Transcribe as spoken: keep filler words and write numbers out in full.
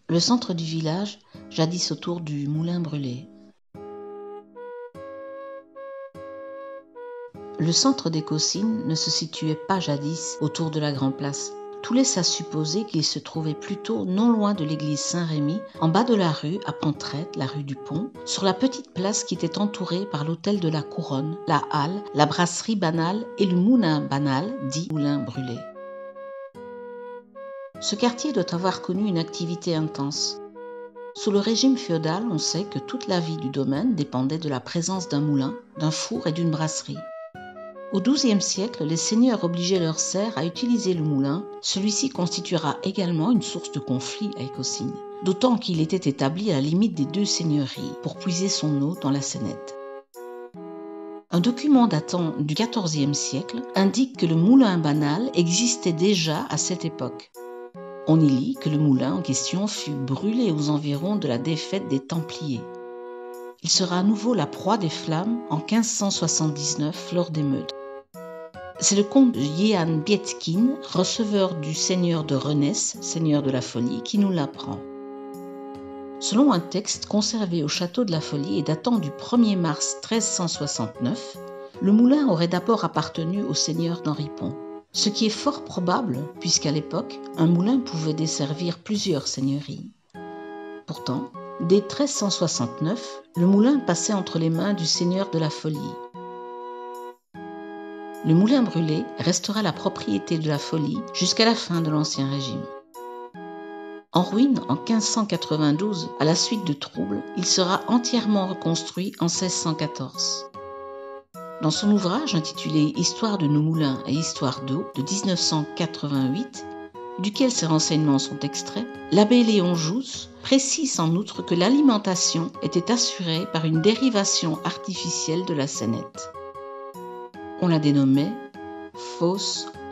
Le centre du village, jadis autour du moulin brûlé. Le centre des Causines ne se situait pas jadis autour de la Grande Place. Tout laisse à supposer qu'il se trouvait plutôt non loin de l'église Saint-Rémy, en bas de la rue, à Pontraide, la rue du Pont, sur la petite place qui était entourée par l'hôtel de la Couronne, la halle, la brasserie banale et le moulin banal, dit moulin brûlé. Ce quartier doit avoir connu une activité intense. Sous le régime féodal, on sait que toute la vie du domaine dépendait de la présence d'un moulin, d'un four et d'une brasserie. Au douzième siècle, les seigneurs obligeaient leurs serfs à utiliser le moulin. Celui-ci constituera également une source de conflit à Écossignes, d'autant qu'il était établi à la limite des deux seigneuries pour puiser son eau dans la Sennette. Un document datant du quatorzième siècle indique que le moulin banal existait déjà à cette époque. On y lit que le moulin en question fut brûlé aux environs de la défaite des Templiers. Il sera à nouveau la proie des flammes en quinze cent soixante-dix-neuf lors d'émeutes. C'est le comte Jehan Bietkin, receveur du seigneur de Renesse, seigneur de la Folie, qui nous l'apprend. Selon un texte conservé au château de la Folie et datant du premier mars treize cent soixante-neuf, le moulin aurait d'abord appartenu au seigneur d'Henri Pont, ce qui est fort probable puisqu'à l'époque, un moulin pouvait desservir plusieurs seigneuries. Pourtant, dès treize cent soixante-neuf, le moulin passait entre les mains du seigneur de la Folie. Le moulin brûlé restera la propriété de la Folie jusqu'à la fin de l'Ancien Régime. En ruine en quinze cent quatre-vingt-douze, à la suite de troubles, il sera entièrement reconstruit en seize cent quatorze. Dans son ouvrage intitulé « Histoire de nos moulins et histoire d'eau » de dix-neuf cent quatre-vingt-huit, duquel ces renseignements sont extraits, l'abbé Léon Jousse précise en outre que l'alimentation était assurée par une dérivation artificielle de la Sennette. On la dénommait fosse